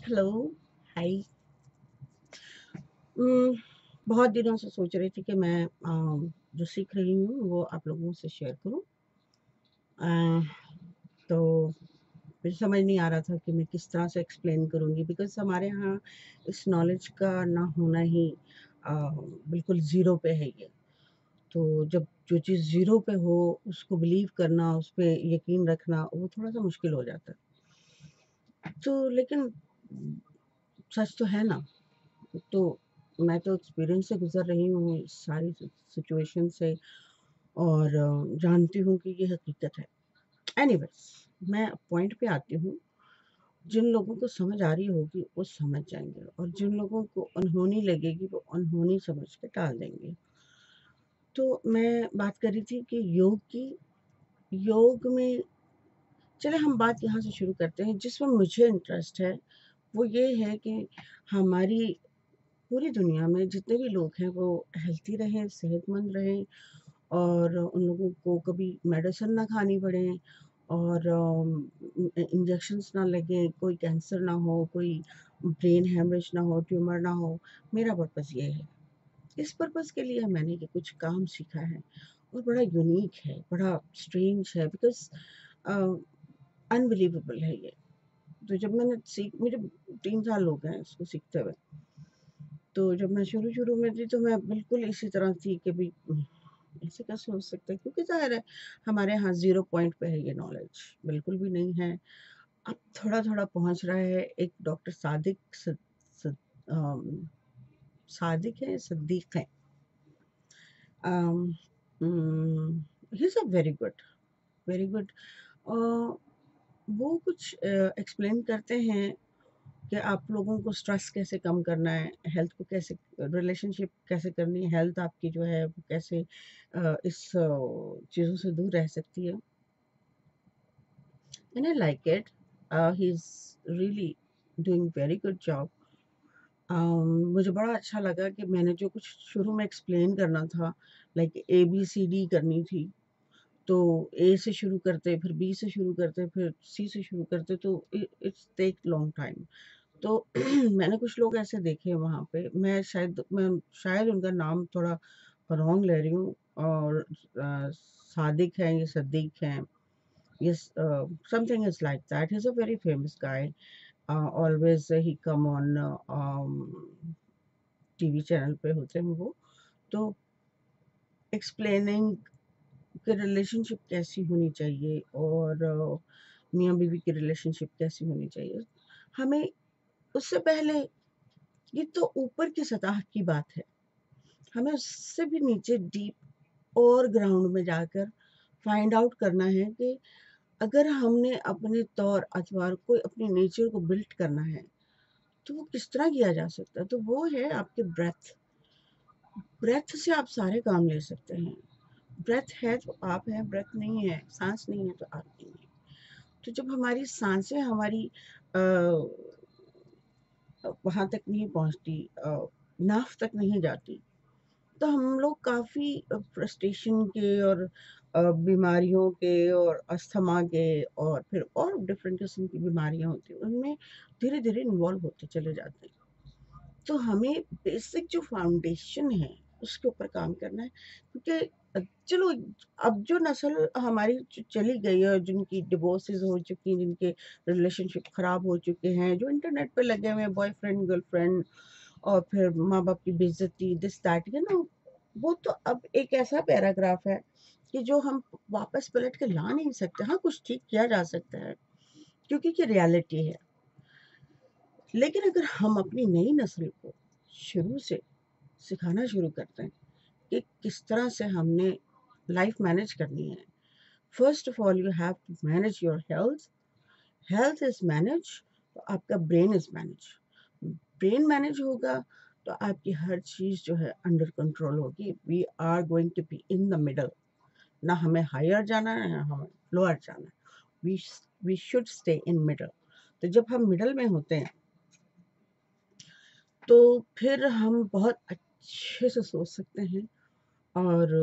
Hello, हाय। उम, बहुत दिनों से सोच रही थी कि मैं जो सीख रही हूँ वो आप लोगों से शेयर करूँ। अ, तो मुझे समझ नहीं आ रहा था कि मैं किस तरह से एक्सप्लेन करूँगी बिकॉज़ हमारे यहाँ इस नॉलेज का ना होना ही बिल्कुल ज़ीरो पे है ये। तो जब जो चीज़ ज़ीरो पे हो उसको बिलीव करना, उस पे यकीन रखना वो थोड़ा-सा मुश्किल हो जाता है। तो लेकिन सच तो है ना। तो मैं तो एक्सपीरियंस से गुज़र रही हूँ इस सारी सिचुएशन से और जानती हूँ कि ये हकीकत है। एनीवेज़ मैं पॉइंट पे आती हूँ। जिन लोगों को समझ आ रही होगी वो समझ जाएँगे और जिन लोगों को अनहोनी लगेगी वो अनहोनी समझ के टाल देंगे। तो मैं बात कर रही थी कि योग की। योग में चलिए हम बात यहाँ से शुरू करते हैं जिसमें मुझे इंटरेस्ट है, वो ये है कि हमारी पूरी दुनिया में जितने भी लोग हैं वो हेल्थी रहें, सेहतमंद रहें और उन लोगों को कभी मेडिसिन ना खानी पड़े और इंजेक्शंस ना लगें, कोई कैंसर ना हो, कोई ब्रेन हैमरेज ना हो, ट्यूमर ना हो। मेरा पर्पज़ ये है। इस पर्पज़ के लिए मैंने ये कुछ काम सीखा है और बड़ा यूनिक है, बड़ा स्ट्रेंज है बिकॉज़ अ, अनबिलीवेबल है ये। तो जब मैंने मुझे 3 साल हो गए हैं इसको सीखते हुए। तो जब मैं शुरू-शुरू में थी तो मैं बिल्कुल इसी तरह थी कि भई ऐसे कैसे हो सकता है? क्योंकि ज़ाहिर है हमारे यहाँ ज़ीरो पॉइंट पे है ये नॉलेज, बिल्कुल भी नहीं है। अब थोड़ा-थोड़ा पहुँच रहा है। एक डॉक्टर सद अम, सादिक है, सिद्दीक हैं। Um, he is a very good uh, वो कुछ एक्सप्लेन करते हैं कि आप लोगों को स्ट्रेस कैसे कम करना है, हेल्थ को कैसे रिलेशनशिप कैसे करनी है, हेल्थ आपकी जो है वो कैसे इस चीज़ों से दूर रह सकती है। And I like it. He is really doing very good job. मुझे बड़ा अच्छा लगा कि मैंने जो कुछ शुरू में एक्सप्लेन करना था, लाइक एबीसीडी करनी थी, तो ए से शुरू करते, फिर बी से शुरू करते, फिर सी से शुरू करते, तो इट्स टेक लॉन्ग टाइम। तो मैंने कुछ लोग ऐसे देखे वहाँ पे, मैं शायद उनका नाम थोड़ा रॉन्ग ले रही हूँ और सादिक हैं, ये सद्दीक हैं, ये something is like that. He is a very famous guy. Always he come on TV channel पे होते हैं वो। तो एक्सप्लेनिंग कि रिलेशनशिप कैसी होनी चाहिए और मियाँ-बीवी की रिलेशनशिप कैसी होनी चाहिए। हमें उससे पहले ये तो ऊपर की सतह की बात है। हमें उससे भी नीचे डीप और ग्राउंड में जाकर फाइंड आउट करना है कि अगर हमने अपने तौर अतवार कोई अपनी नेचर को बिल्ड करना है, तो वो किस तरह किया जा सकता है? तो वो है आपके ब्रेथ। ब्रेथ से आप सारे काम ले सकते हैं। ब्रेथ है तो आप हैं, ब्रेथ नहीं है, साँस नहीं है तो आप नहीं हैं। तो जब हमारी साँसें हमारी अ, वहाँ तक नहीं पहुँचती, नाभ तक नहीं जाती, तो हम लोग काफ़ी फ्रस्ट्रेशन के और बीमारियों के और अस्थमा के और फिर और डिफ़रेंट किस्म की बीमारियाँ होती हैं, उनमें धीरे-धीरे इन्वॉल्व होते चले जाते हैं। तो हमें बेसिक जो फाउंडेशन है, उसके ऊपर काम करना है क्योंकि चलो अब जो नस्ल हमारी चली गई है, जिनकी डिवोर्सेस हो चुकी हैं, जिनके रिलेशनशिप खराब हो चुके हैं, जो इंटरनेट पे लगे हुए हैं, बॉयफ्रेंड, गर्लफ्रेंड और फिर माँ-बाप की बेइज़्ज़ती, दिस दैट, वो तो अब एक ऐसा पैराग्राफ है कि जो हम वापस पलट के ला नहीं सकते। हाँ, कुछ ठीक किया जा सकता है क्योंकि ये रियलिटी है। लेकिन अगर हम अपनी नई नस्ल को शुरू से सिखाना शुरू करते हैं कि किस तरह से हमने लाइफ मैनेज करनी है। First of all you have to manage your health. Health is manage तो आपका brain is manage. Brain manage होगा तो आपकी हर चीज़ जो है अंडर कंट्रोल होगी। We are going to be in the middle. ना हमें हायर जाना है, ना हमें लोअर जाना है। We we should stay in middle. तो जब हम मिडल में होते हैं तो फिर हम बहुत अच्छे से सोच सकते हैं और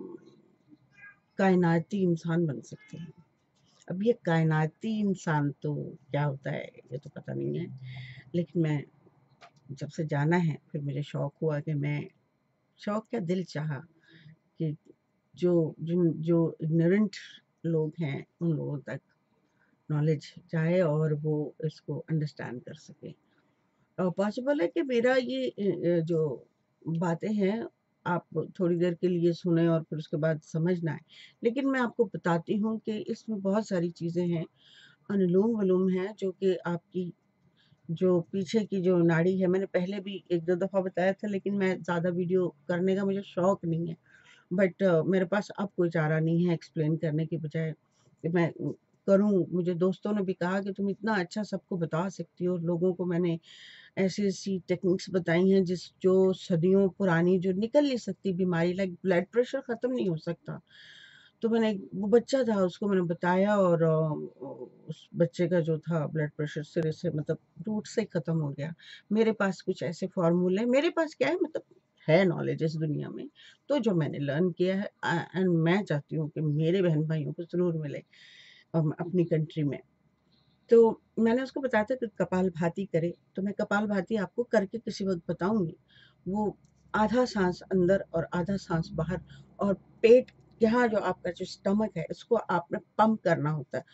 कायनाती इंसान बन सकते हैं। अब ये कायनाती इंसान तो क्या होता है ये तो पता नहीं है। लेकिन मैं जब से जाना है फिर मुझे शौक हुआ कि मैं शौक क्या दिल चाहा कि जो इग्नोरेंट लोग हैं उन लोगों तक नॉलेज जाए और वो इसको अंडरस्टैंड कर सके। पॉसिबल है कि मेरा ये जो बातें हैं आप थोड़ी देर के लिए सुने और फिर उसके बाद समझ ना आए, लेकिन मैं आपको बताती हूँ कि इसमें बहुत सारी चीज़ें हैं, अनुलोम विलोम है जो कि आपकी जो पीछे की जो नाड़ी है, मैंने पहले भी 1-2 दफ़ा बताया था, लेकिन मैं ज़्यादा वीडियो करने का मुझे शौक नहीं है। बट मेरे पास अब कोई चारा नहीं है एक्सप्लेन करने के बजाय कि मैं करूँ। मुझे दोस्तों ने भी कहा कि तुम इतना अच्छा सबको बता सकती हो, लोगों को मैंने ऐसी-ऐसी टेक्निक्स बताई हैं जो सदियों पुरानी जो निकल नहीं सकती बीमारी, लाइक ब्लड प्रेशर ख़त्म नहीं हो सकता। तो मैंने वो बच्चा था उसको मैंने बताया और उस बच्चे का जो था ब्लड प्रेशर सिरे से मतलब रूट से ख़त्म हो गया। मेरे पास कुछ ऐसे फ़ॉर्मूले मेरे पास क्या है मतलब है नॉलेज इस दुनिया में, तो जो मैंने लर्न किया है एंड मैं चाहती हूँ कि मेरे बहन-भाइयों को ज़रूर मिले अपनी कंट्री में। तो मैंने उसको बताया था कि कपालभाति करे, तो मैं कपालभाति आपको करके किसी वक़्त बताऊँगी। वो आधा साँस अंदर और आधा साँस बाहर और पेट यहाँ जो आपका जो स्टमक है, इसको आपने पंप करना होता है।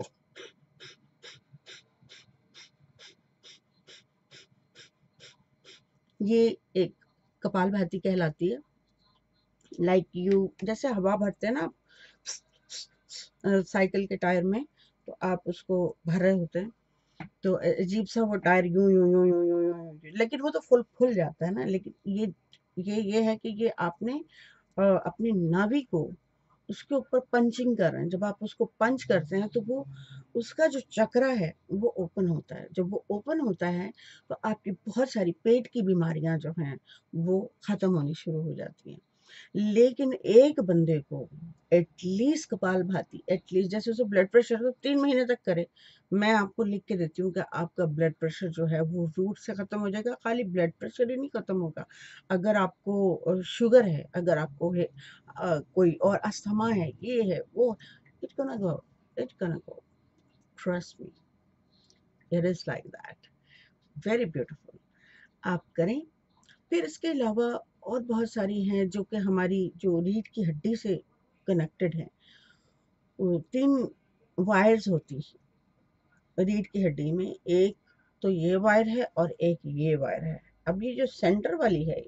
ये एक कपालभाति कहलाती है। लाइक यू जैसे हवा भरते हैं ना आप साइकिल के टायर में, तो आप उसको भर रहे होते हैं। तो अजीब सा वो टायर यूं यूं यूं यूं यूं यूं यूं, लेकिन वो तो फुल फुल जाता है ना, लेकिन ये है कि ये आपने अपनी नाभि को उसके ऊपर पंचिंग कर रहे हैं। जब आप उसको पंच करते हैं तो वो उसका जो चक्रा है वो ओपन होता है। जब वो ओपन होता है तो आपकी बहुत सारी पेट की बीमारियां जो हैं वो खत्म होनी शुरू हो जाती हैं। लेकिन एक बंदे को एटलीस्ट कपालभाति एटलीस्ट जैसे उसे ब्लड प्रेशर तो 3 महीने तक करे। मैं आपको लिख के देती हूँ कि आपका ब्लड प्रेशर जो है वो रूट से खत्म हो जाएगा। खाली ब्लड प्रेशर ही नहीं खत्म होगा, अगर आपको शुगर है, अगर आपको है कोई और अस्थमा है, ये है वो, it gonna go, it gonna go, trust me, it is like that, very beautiful. आप करें। फिर इसके अलावा और बहुत सारी हैं जो कि हमारी जो रीढ़ की हड्डी से कनेक्टेड हैं। 3 वायर्स होती हैं रीढ़ की हड्डी में, एक तो ये वायर है और एक ये वायर है। अब ये जो सेंटर वाली है,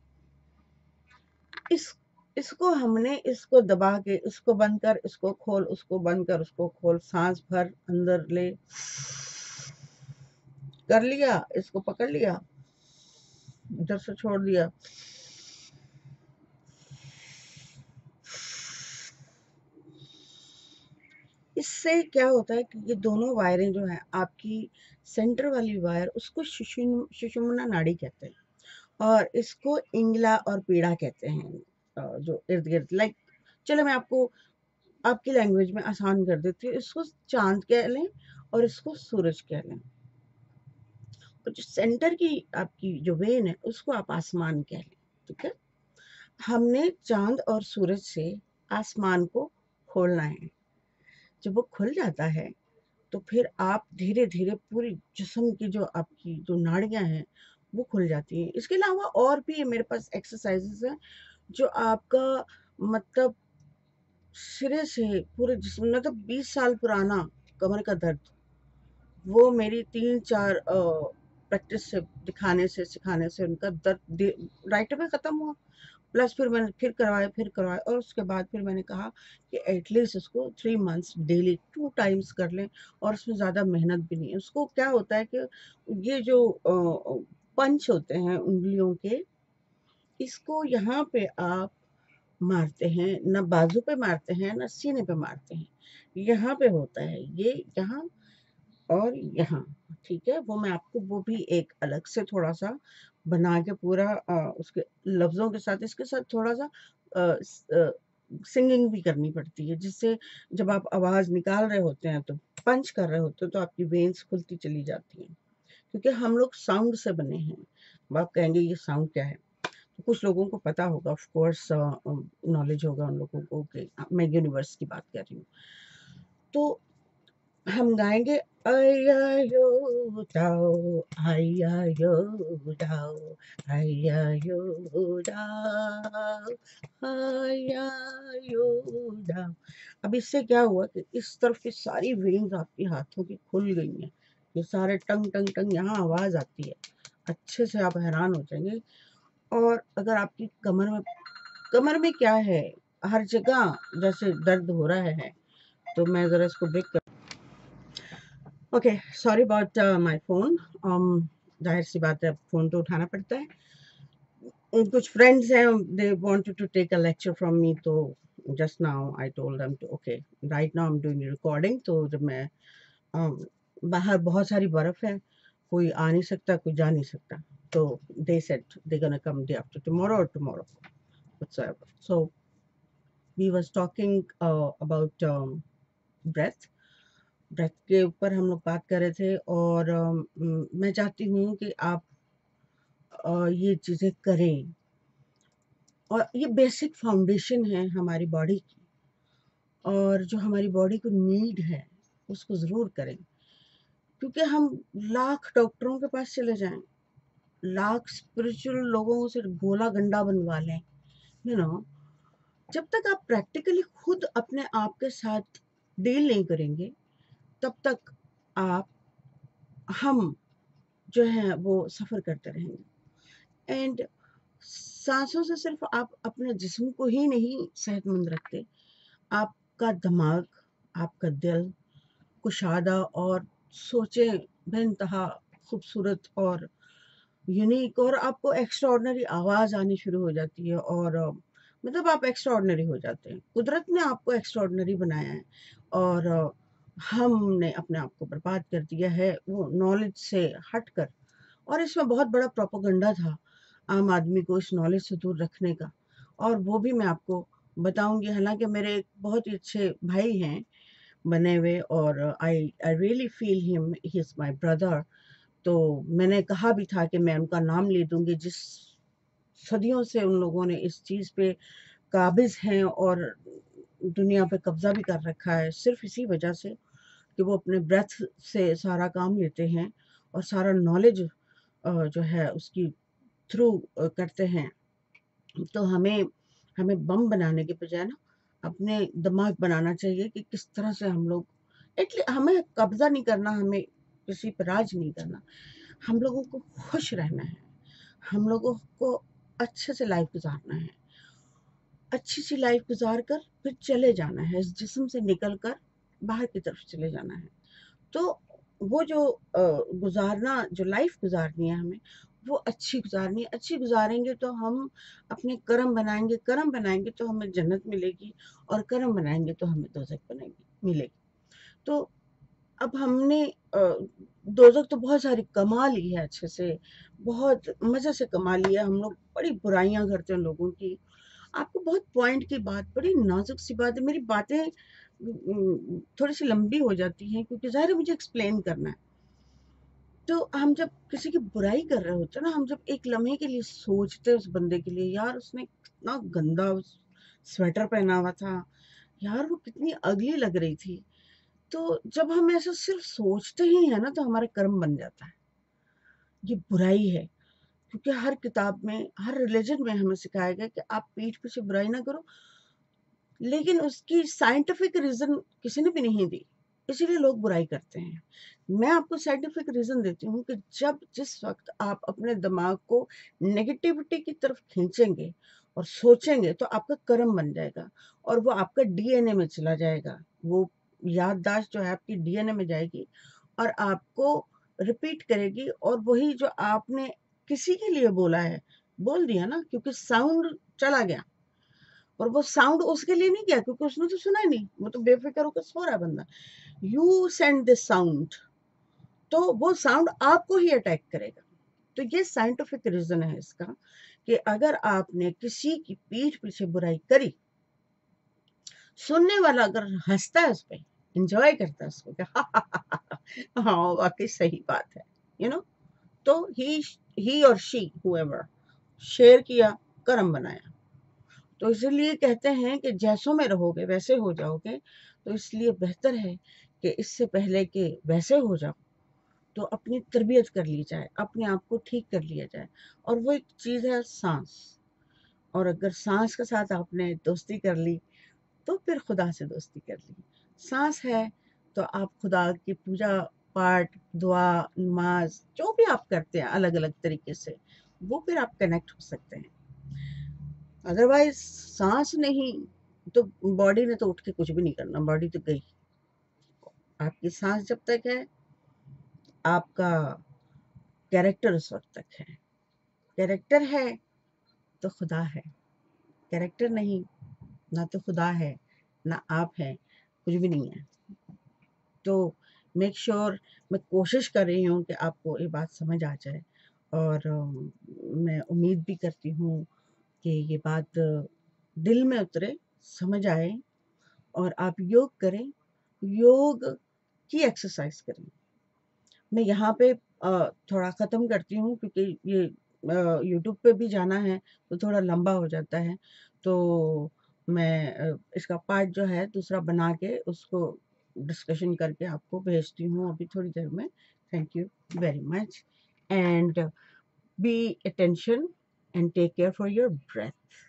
इस इसको हमने इसको दबा के इसको बंद कर, इसको खोल, उसको बंद कर, उसको खोल, सांस भर, अंदर ले, कर लिया, इसको पकड़ लिया, इधर से छोड़ दिया। इससे क्या होता है कि ये दोनों वायरें जो हैं आपकी सेंटर वाली वायर उसको सुषुम्ना नाड़ी कहते हैं और इसको इंगला और पीड़ा कहते हैं। जो इर्द गिर्द लाइक, चलो मैं आपको आपकी लैंग्वेज में आसान कर देती हूँ, इसको चांद कह लें और इसको सूरज कह लें, और जो सेंटर की आपकी जो वेन है उसको आप आसमान कह लें। ठीक है, हमने चांद और सूरज से आसमान को खोलना है। जब वो खुल जाता है तो फिर आप धीरे धीरे पूरी जिस्म की जो आपकी जो नाड़ियां हैं वो खुल जाती हैं। इसके अलावा और भी मेरे पास एक्सरसाइजेस हैं जो आपका मतलब सिरे से पूरे जिस्म, मतलब 20 साल पुराना कमर का दर्द, वो मेरी 3-4 प्रैक्टिस से दिखाने से सिखाने से उनका दर्द राइट अवे ख़त्म हुआ। प्लस फिर मैंने फिर करवाया और उसके बाद फिर मैंने कहा कि एटलीस्ट उसको 3 मंथ्स डेली 2 टाइम्स कर लें, और उसमें ज़्यादा मेहनत भी नहीं है। उसको क्या होता है कि ये जो पंच होते हैं उंगलियों के, इसको यहाँ पे आप मारते हैं, ना बाजू पे मारते हैं ना सीने पे मारते हैं, यहाँ पे होता है ये, यहाँ और यहाँ। ठीक है, वो मैं आपको वो भी एक अलग से थोड़ा सा बना के पूरा उसके लफ्ज़ों के साथ इसके साथ थोड़ा सा सिंगिंग भी करनी पड़ती है, जिससे जब आप आवाज़ निकाल रहे होते हैं तो पंच कर रहे होते हो तो आपकी वेन्स खुलती चली जाती हैं, क्योंकि हम लोग साउंड से बने हैं। अब आप कहेंगे ये साउंड क्या है, तो कुछ लोगों को पता होगा, ऑफ कोर्स नॉलेज होगा उन लोगों को कि मैं यूनिवर्स की बात कर रही हूँ। तो हम गाएंगे आया यो दाओ, आया यो दाओ, आया यो दाओ, आया यो दाओ। अब इससे क्या हुआ कि इस तरफ की सारी वेन्स आपके हाथों की खुल गई हैं, ये सारे टंग टंग टंग यहाँ आवाज आती है, अच्छे से आप हैरान हो जाएंगे। और अगर आपकी कमर में क्या है, हर जगह जैसे दर्द हो रहा है, तो मैं जरा इसको ब्रेक कर। Okay, sorry about my phone. जाहिर सी बात है, फ़ोन तो उठाना पड़ता है। कुछ फ्रेंड्स हैं, they wanted to take a lecture from me, तो just now I told them to okay, right now I am doing recording. तो जब मैं बाहर बहुत सारी बर्फ़ है, कोई आ नहीं सकता, कोई जा नहीं सकता, तो they said they gonna come day after tomorrow और tomorrow whatsoever. So we was talking about breath. Breath के ऊपर हम लोग बात कर रहे थे, और मैं चाहती हूँ कि आप ये चीज़ें करें, और ये बेसिक फाउंडेशन है हमारी बॉडी की, और जो हमारी बॉडी को नीड है उसको ज़रूर करें। क्योंकि हम लाख डॉक्टरों के पास चले जाएं, लाख स्पिरिचुअल लोगों से गोला गंडा बनवा लें, यू नो, जब तक आप प्रैक्टिकली खुद अपने आप के साथ डील नहीं करेंगे, तब तक आप हम जो है वो सफ़र करते रहेंगे। एंड सांसों से सिर्फ आप अपने जिस्म को ही नहीं सेहतमंद रखते, आपका दिमाग, आपका दिल कुशादा और सोचें बेइंतहा खूबसूरत और यूनिक, और आपको एक्स्ट्रा ऑर्डिनरी आवाज़ आनी शुरू हो जाती है, और मतलब आप एक्स्ट्रा ऑर्डिनरी हो जाते हैं। कुदरत ने आपको एक्स्ट्रा ऑर्डिनरी बनाया है, और हमने अपने आप को बर्बाद कर दिया है वो नॉलेज से हट कर। और इसमें बहुत बड़ा प्रोपेगेंडा था आम आदमी को इस नॉलेज से दूर रखने का, और वो भी मैं आपको बताऊंगी। हालांकि मेरे एक बहुत ही अच्छे भाई हैं बने हुए, और I I really feel him, he is my brother. तो मैंने कहा भी था कि मैं उनका नाम ले दूंगी, जिस सदियों से उन लोगों ने इस चीज़ पे काबिज हैं और दुनिया पे कब्जा भी कर रखा है, सिर्फ इसी वजह से कि वो अपने ब्रेथ से सारा काम लेते हैं, और सारा नॉलेज जो है उसकी थ्रू करते हैं। तो हमें हमें बम बनाने के बजाय ना अपने दिमाग बनाना चाहिए कि किस तरह से हम लोग हमें कब्जा नहीं करना, हमें किसी पर राज नहीं करना, हम लोगों को खुश रहना है, हम लोगों को अच्छे से लाइफ गुजारना है, अच्छी सी लाइफ गुजार कर फिर चले जाना है, इस जिस्म से निकल कर बाहर की तरफ चले जाना है। तो वो जो गुजारना, जो लाइफ गुजारनी है हमें, वो अच्छी गुजारनी है। अच्छी गुजारेंगे तो हम अपने कर्म बनाएंगे, कर्म बनाएंगे तो हमें जन्नत मिलेगी, और कर्म बनाएंगे तो हमें दोज़ख बनेगी मिलेगी। तो अब हमने दोज़ख तो बहुत सारी कमा ली है, अच्छे से बहुत मज़े से कमा ली है। हम लोग बड़ी बुराइयां करते हैं लोगों की। आपको बहुत पॉइंट की बात, बड़ी नाजुक सी बात है, मेरी बातें थोड़ी सी लंबी हो जाती हैं क्योंकि ज़ाहिर है मुझे एक्सप्लेन करना है। तो हम जब किसी की बुराई कर रहे होते हैं ना, हम जब एक लम्हे के लिए सोचते हैं उस बंदे के लिए, यार उसने कितना गंदा स्वेटर पहना हुआ था, यार वो कितनी अगली लग रही थी, तो जब हम ऐसा सिर्फ सोचते ही है ना, तो हमारा कर्म बन जाता है। ये बुराई है, क्योंकि हर किताब में, हर रिलीजन में हमें सिखाया गया कि आप पीठ पीछे बुराई ना करो, लेकिन उसकी साइंटिफिक रीज़न किसी ने भी नहीं दी, इसीलिए लोग बुराई करते हैं। मैं आपको साइंटिफिक रीज़न देती हूँ कि जब जिस वक़्त आप अपने दिमाग को नेगेटिविटी की तरफ खींचेंगे और सोचेंगे, तो आपका कर्म बन जाएगा, और वो आपका डीएनए में चला जाएगा। वो याददाश्त जो है आपकी डीएनए में जाएगी, और आपको रिपीट करेगी, और वही जो आपने किसी के लिए बोला है, बोल दिया ना, क्योंकि साउंड चला गया, और वो साउंड उसके लिए नहीं गया क्योंकि उसने तो सुना ही नहीं, वो तो बेफिक्र होकर सो रहा है बंदा। यू सेंड दिस साउंड, तो वो साउंड आपको ही अटैक करेगा। तो ये साइंटिफिक रीजन है इसका, कि अगर आपने किसी की पीठ पीछे बुराई करी, सुनने वाला अगर हंसता है उस पर, इंजॉय करता है उसको, हाँ वाकई सही बात है, यू नो, तो ही और शी हुएवर शेयर किया, कर्म बनाया। तो इसलिए कहते हैं कि जैसों में रहोगे वैसे हो जाओगे। तो इसलिए बेहतर है कि इससे पहले कि वैसे हो जाओ, तो अपनी तरबियत कर ली जाए, अपने आप को ठीक कर लिया जाए। और वो एक चीज़ है सांस। और अगर सांस के साथ आपने दोस्ती कर ली, तो फिर खुदा से दोस्ती कर ली। सांस है तो आप खुदा की पूजा पाठ, दुआ, नमाज जो भी आप करते हैं अलग अलग तरीके से, वो फिर आप कनेक्ट हो सकते हैं। अदरवाइज सांस नहीं तो बॉडी ने तो उठ के कुछ भी नहीं करना, बॉडी तो गई। आपकी सांस जब तक है, आपका कैरेक्टर उस वक्त तक है। कैरेक्टर है तो खुदा है, कैरेक्टर नहीं, ना तो खुदा है ना आप हैं, कुछ भी नहीं है। तो मेक श्योर, मैं कोशिश कर रही हूँ कि आपको ये बात समझ आ जाए। और मैं उम्मीद भी करती हूँ कि ये बात दिल में उतरे, समझ आए, और आप योग करें, योग की एक्सरसाइज करें। मैं यहाँ पे थोड़ा ख़त्म करती हूँ, क्योंकि ये यूट्यूब पे भी जाना है तो थोड़ा लंबा हो जाता है। तो मैं इसका पार्ट जो है दूसरा बना के उसको डिस्कशन करके आपको भेजती हूँ अभी थोड़ी देर में। Thank you very much, and be attention and take care for your breath.